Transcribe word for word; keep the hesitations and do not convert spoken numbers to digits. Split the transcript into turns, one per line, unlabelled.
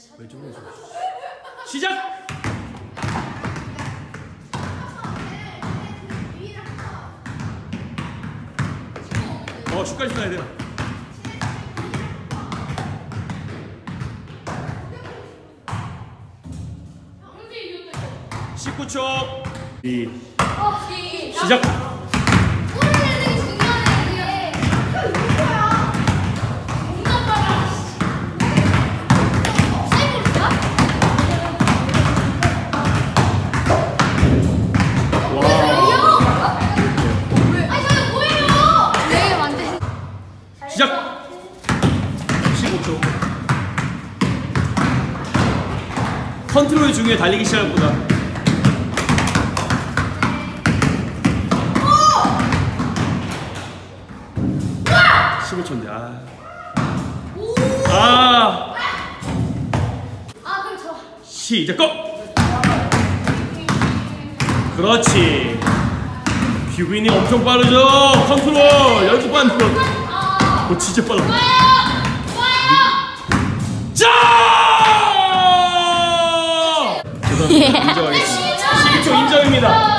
좀 해줘. 시작! 어, 슛까지 쏴야 돼요. 십구 초. 이. 시작! 시작! 십오 초. 컨트롤 중에 달리기 시작보다 십오 초인데 아. 아.
아, 그럼 저.
시작 고! 그렇지. 뷰빈이 엄청 빠르죠? 컨트롤 연습 반 들어. 오, 진짜 빨라. 자! 죄송합니다. 인정하겠습니다. 십이 초 인정입니다.